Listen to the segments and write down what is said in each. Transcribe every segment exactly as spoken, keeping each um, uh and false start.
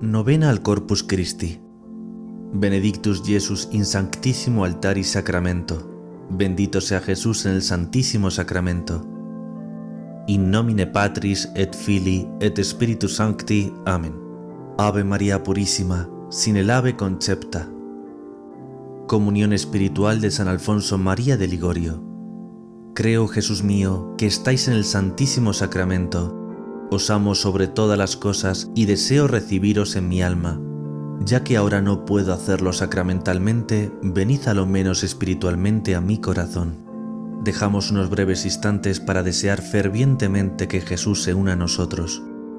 Novena al Corpus Christi. Benedictus Jesus in sanctissimo altari sacramento. Bendito sea Jesús en el Santísimo Sacramento. In nomine Patris et Filii et Spiritus Sancti. Amén. Ave María Purísima, sin el ave concepta. Comunión espiritual de San Alfonso María de Ligorio. Creo, Jesús mío, que estáis en el Santísimo Sacramento. Os amo sobre todas las cosas y deseo recibiros en mi alma. Ya que ahora no puedo hacerlo sacramentalmente, venid a lo menos espiritualmente a mi corazón. Dejamos unos breves instantes para desear fervientemente que Jesús se una a nosotros.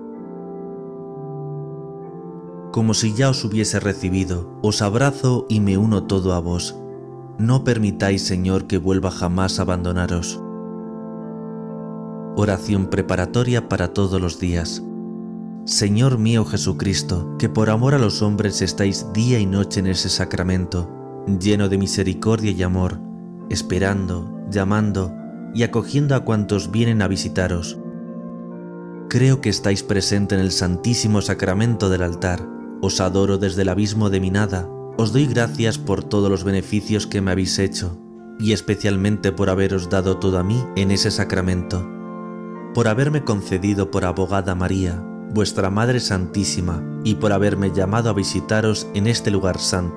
Como si ya os hubiese recibido, os abrazo y me uno todo a vos. No permitáis, Señor, que vuelva jamás a abandonaros. Oración preparatoria para todos los días. Señor mío Jesucristo, que por amor a los hombres estáis día y noche en ese sacramento, lleno de misericordia y amor, esperando, llamando y acogiendo a cuantos vienen a visitaros. Creo que estáis presente en el Santísimo Sacramento del altar. Os adoro desde el abismo de mi nada. Os doy gracias por todos los beneficios que me habéis hecho, y especialmente por haberos dado todo a mí en ese sacramento, por haberme concedido por abogada María, vuestra Madre Santísima, y por haberme llamado a visitaros en este lugar santo.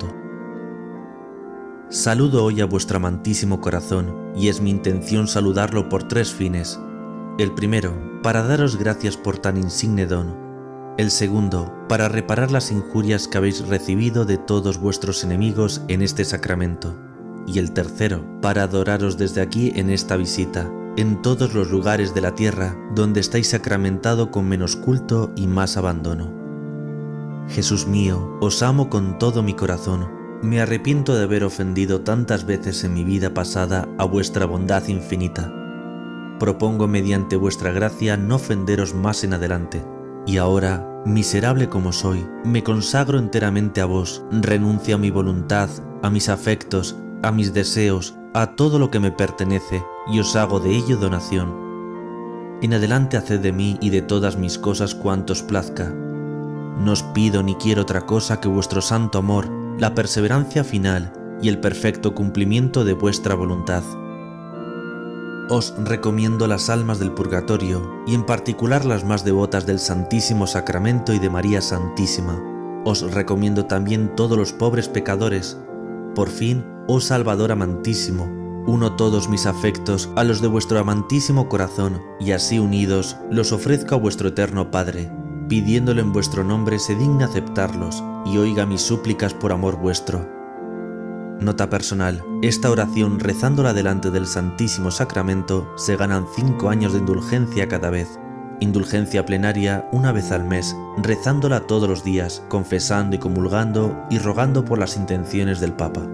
Saludo hoy a vuestro amantísimo corazón, y es mi intención saludarlo por tres fines. El primero, para daros gracias por tan insigne don. El segundo, para reparar las injurias que habéis recibido de todos vuestros enemigos en este sacramento. Y el tercero, para adoraros desde aquí en esta visita, en todos los lugares de la tierra donde estáis sacramentado con menos culto y más abandono. Jesús mío, os amo con todo mi corazón. Me arrepiento de haber ofendido tantas veces en mi vida pasada a vuestra bondad infinita. Propongo mediante vuestra gracia no ofenderos más en adelante. Y ahora, miserable como soy, me consagro enteramente a vos, renuncio a mi voluntad, a mis afectos, a mis deseos, a todo lo que me pertenece, y os hago de ello donación. En adelante haced de mí y de todas mis cosas cuanto os plazca. No os pido ni quiero otra cosa que vuestro santo amor, la perseverancia final y el perfecto cumplimiento de vuestra voluntad. Os recomiendo las almas del purgatorio, y en particular las más devotas del Santísimo Sacramento y de María Santísima. Os recomiendo también todos los pobres pecadores. Por fin, oh Salvador amantísimo, uno todos mis afectos a los de vuestro amantísimo corazón, y así unidos los ofrezco a vuestro eterno Padre, pidiéndolo en vuestro nombre se digne aceptarlos y oiga mis súplicas por amor vuestro. Nota personal: esta oración, rezándola delante del Santísimo Sacramento, se ganan cinco años de indulgencia cada vez. Indulgencia plenaria una vez al mes, rezándola todos los días, confesando y comulgando y rogando por las intenciones del Papa.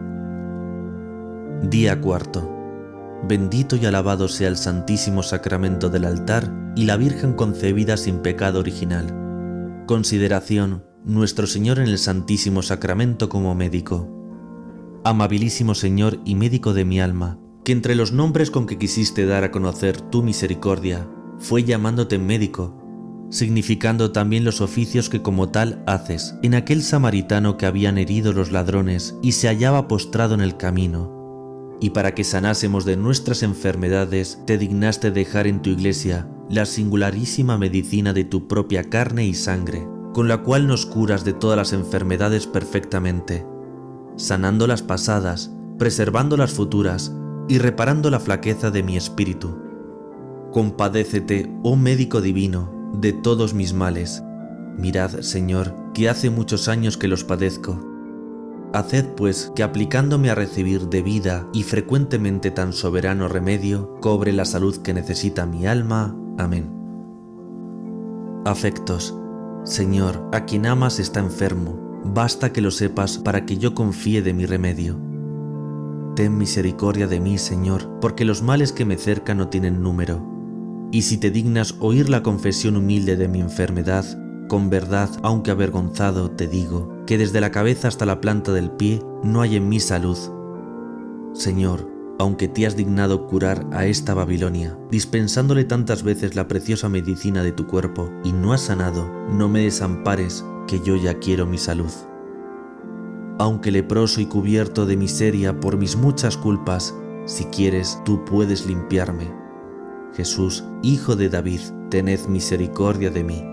Día cuarto. Bendito y alabado sea el Santísimo Sacramento del altar y la Virgen concebida sin pecado original. Consideración: Nuestro Señor en el Santísimo Sacramento como médico. Amabilísimo Señor y médico de mi alma, que entre los nombres con que quisiste dar a conocer tu misericordia, fue llamándote médico, significando también los oficios que como tal haces en aquel samaritano que habían herido los ladrones y se hallaba postrado en el camino. Y para que sanásemos de nuestras enfermedades, te dignaste dejar en tu iglesia la singularísima medicina de tu propia carne y sangre, con la cual nos curas de todas las enfermedades perfectamente, sanando las pasadas, preservando las futuras y reparando la flaqueza de mi espíritu. Compadécete, oh médico divino, de todos mis males. Mirad, Señor, que hace muchos años que los padezco. Haced, pues, que aplicándome a recibir de vida y frecuentemente tan soberano remedio, cobre la salud que necesita mi alma. Amén. Afectos. Señor, a quien amas está enfermo. Basta que lo sepas para que yo confíe de mi remedio. Ten misericordia de mí, Señor, porque los males que me cercan no tienen número. Y si te dignas oír la confesión humilde de mi enfermedad, con verdad, aunque avergonzado, te digo que desde la cabeza hasta la planta del pie no hay en mí salud. Señor, aunque te has dignado curar a esta Babilonia, dispensándole tantas veces la preciosa medicina de tu cuerpo, y no has sanado, no me desampares, que yo ya quiero mi salud. Aunque leproso y cubierto de miseria por mis muchas culpas, si quieres, tú puedes limpiarme. Jesús, Hijo de David, tened misericordia de mí.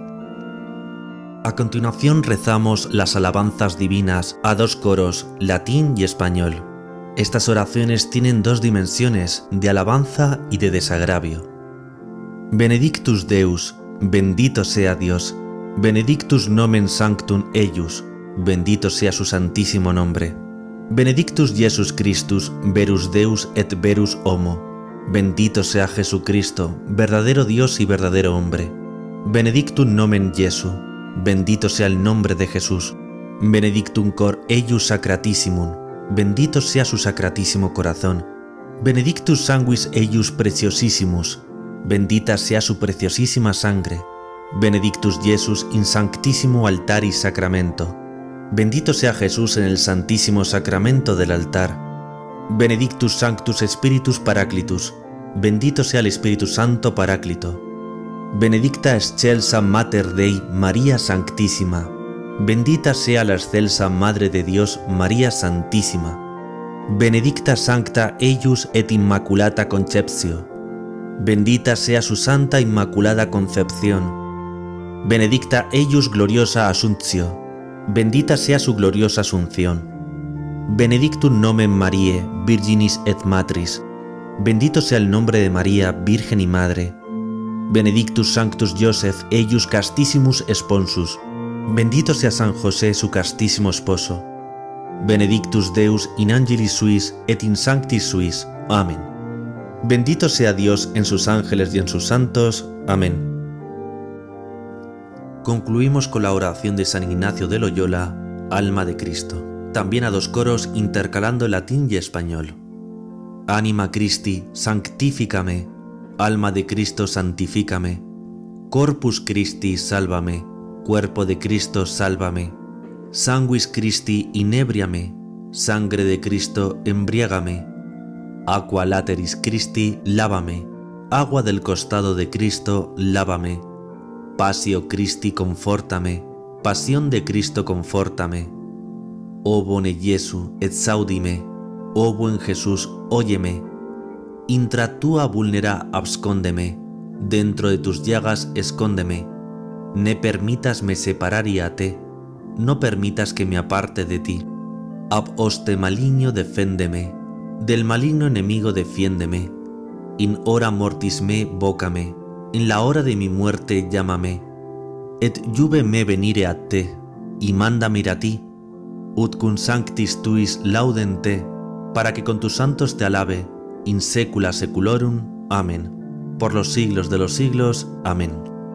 A continuación rezamos las alabanzas divinas a dos coros, latín y español. Estas oraciones tienen dos dimensiones, de alabanza y de desagravio. Benedictus Deus, bendito sea Dios, benedictus nomen sanctum eius, bendito sea su santísimo nombre. Benedictus Jesus Christus, verus Deus et verus homo, bendito sea Jesucristo, verdadero Dios y verdadero hombre. Benedictum nomen Jesu, bendito sea el nombre de Jesús. Benedictum cor eius sacratissimum, bendito sea su sacratísimo corazón. Benedictus sanguis eius preciosissimus, bendita sea su preciosísima sangre. Benedictus Jesus in sanctissimo altaris sacramento, bendito sea Jesús en el santísimo sacramento del altar. Benedictus sanctus spiritus paraclitus, bendito sea el Espíritu Santo Paráclito. Benedicta excelsa Mater Dei María Sanctísima, bendita sea la excelsa Madre de Dios María Santísima. Benedicta Sancta eius et Immaculata Conceptio, bendita sea su santa Inmaculada Concepción. Benedicta eius gloriosa Assumptio, bendita sea su gloriosa Asunción. Benedictum nomen Mariae Virginis et Matris, bendito sea el nombre de María, Virgen y Madre. Benedictus Sanctus Joseph eius castissimus Sponsus, bendito sea San José, su castísimo esposo. Benedictus Deus in angelis suis et in sanctis suis. Amén. Bendito sea Dios en sus ángeles y en sus santos. Amén. Concluimos con la oración de San Ignacio de Loyola, Alma de Cristo, también a dos coros intercalando latín y español. Anima Christi, sanctificame, alma de Cristo, santifícame. Corpus Christi, sálvame, cuerpo de Cristo, sálvame. Sanguis Christi, inebriame, sangre de Cristo, embriágame. Aqua lateris Christi, lávame, agua del costado de Cristo, lávame. Passio Christi, confórtame, pasión de Cristo, confórtame. Oh bone Jesu, exaudime, oh buen Jesús, óyeme. Intra tua vulnera abscóndeme, dentro de tus llagas escóndeme. Ne permitas me separari a te, no permitas que me aparte de ti. Ab hoste maligno deféndeme, del maligno enemigo defiéndeme. In hora mortis me vocame, en la hora de mi muerte llámame. Et iube me venire a te, y mándame ir a ti. Ut cum sanctis tuis laudem te, para que con tus santos te alabe, in saecula saeculorum. Amén. Por los siglos de los siglos. Amén.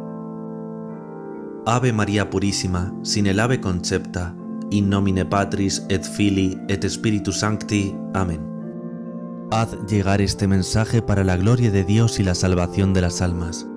Ave María Purísima, sin el ave concepta, in nomine Patris et Filii et Spiritus Sancti. Amén. Haz llegar este mensaje para la gloria de Dios y la salvación de las almas.